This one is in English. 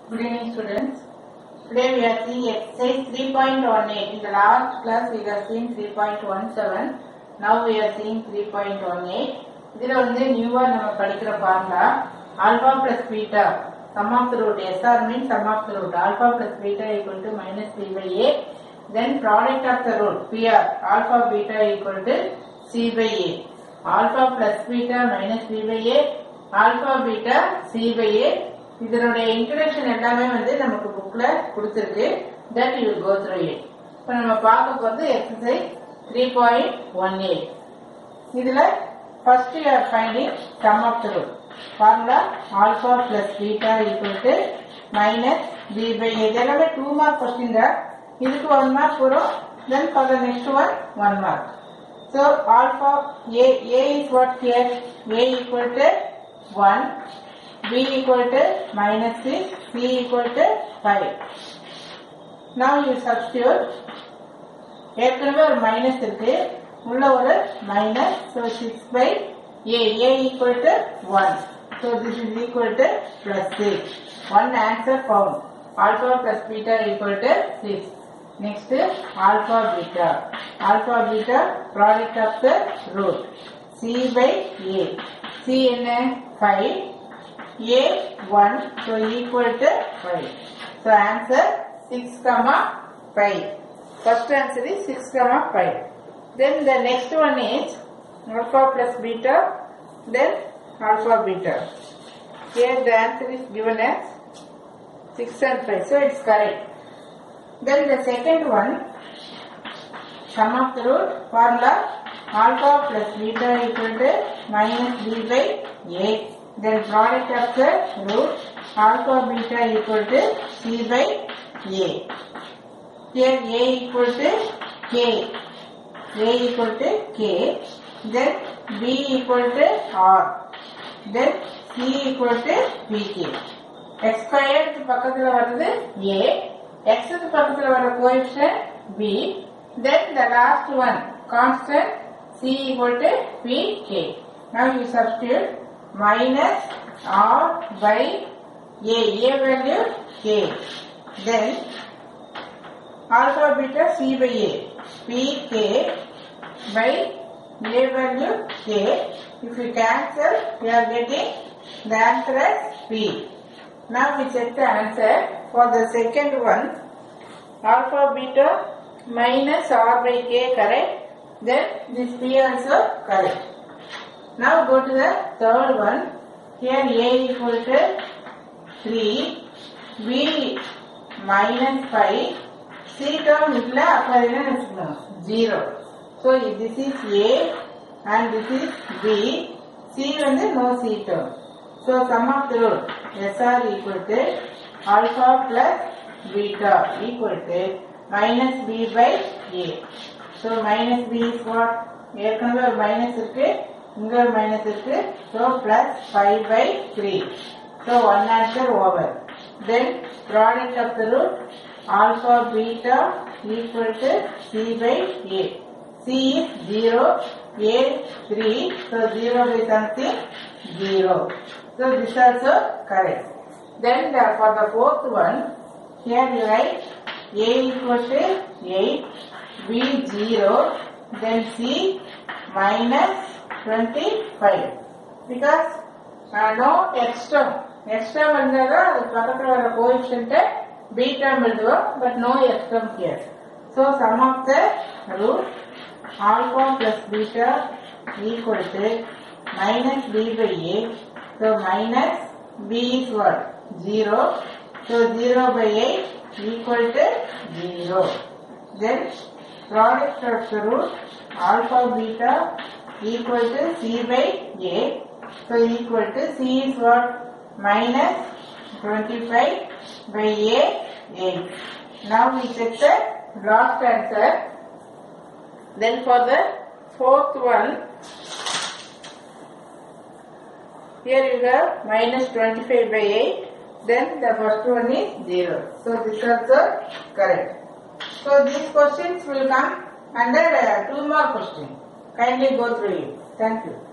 Good evening, students. Today we are seeing exercise 3.18. In the last class we have seen 3.17. Now we are seeing 3.18. இதில் வந்து நியூவா நம்ம படிக்கிற formula alpha plus beta sum of the root. SR means sum of the root. Alpha plus beta equal to minus b by a. Then product of the root PR alpha beta equal to c by a. Alpha plus beta minus b by a. Alpha beta c by a. இதனுடைய introduction எல்லாமே வந்து நமக்கு புக்ல கொடுத்திருக்கு. that you will go through it. இப்போ நம்ம பார்க்க போறது எக்ஸசைஸ் 3.18. இதுல first you are finding sum of the root. Formula alpha plus beta equal to minus b by a. இதெல்லாமே 2 mark question தான். இதுக்கு 1 mark வரும். Then for the next one 1 mark. So alpha a is what here? A equal to 1. B equal to minus 6, C equal to 5. Now you substitute. ஏற்கனவே ஒரு minus இருக்கு, உள்ள ஒரு minus. So 6 by A equal to 1. So this is equal to plus 6. One answer found. Alpha plus beta equal to 6. Next alpha beta. Alpha beta product of the root. C by A. C என்ன 5. A 1, so equal to 5. So answer 6, 5. First answer is 6, 5. Then the next one is alpha plus beta, then alpha beta. Here the answer is given as 6 and 5, so it's correct. Then the second one, sum of the root formula alpha plus beta equal to minus b by a. Then product of the root alpha beta equal to c by a. Here a equal to k. A equal to k. Then b equal to r. Then c equal to pk. X squared பக்கத்துல வருது a. X க்கு பக்கத்துல வர coefficient b. Then the last one constant c equal to pk. Now you substitute minus r by a value k. Then alpha beta c by a, pk by a value k. If you cancel, you are getting the answer as p. Now we check the answer for the second one. Alpha beta minus r by k correct. Then this p also correct. Now go to the third one. Here a equal to 3, b minus 5, c term illa appa 0. So this is a and this is b. C வந்து no c term. So sum of the root SR equal to alpha plus beta equal to minus b by a. So minus b is what? ஏற்கனவே ஒரு minus இருக்கு, இங்க ஒரு minus இருக்கு. So plus 5 by 3. So one answer over. Then product of the root alpha beta equal to c by a. C is 0, a 3. So 0 by something 0. So this also correct. Then for the fourth one, here you write a equal to 8, b 0, then c minus 25. Because no x term. X term வந்ததா அது பக்கத்துல வர coefficient b term எழுதுவோம், but no x term here. So sum of the root alpha plus beta equal to minus b by a. So minus b is what? 0. So 0 by 8 equal to 0. Then product of the root alpha beta equal to c by a. So equal to c is what? Minus 25 by a 8. Now we check the last answer. Then for the fourth one, here you have minus 25 by 8. Then the first one is 0. So this is also correct. So these questions will come under 2 mark question. Kindly go through it. Thank you.